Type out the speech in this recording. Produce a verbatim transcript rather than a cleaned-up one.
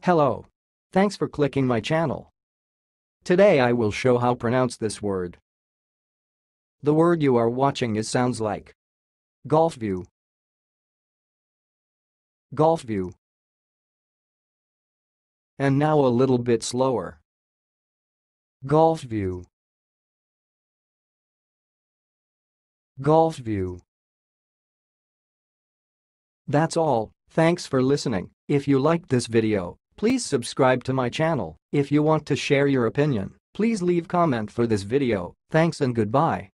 Hello. Thanks for clicking my channel. Today I will show how to pronounce this word. The word you are watching is sounds like Golfview. Golfview. And now a little bit slower. Golfview. Golfview. That's all. Thanks for listening. If you liked this video, please subscribe to my channel. If you want to share your opinion, please leave comment for this video. Thanks and goodbye.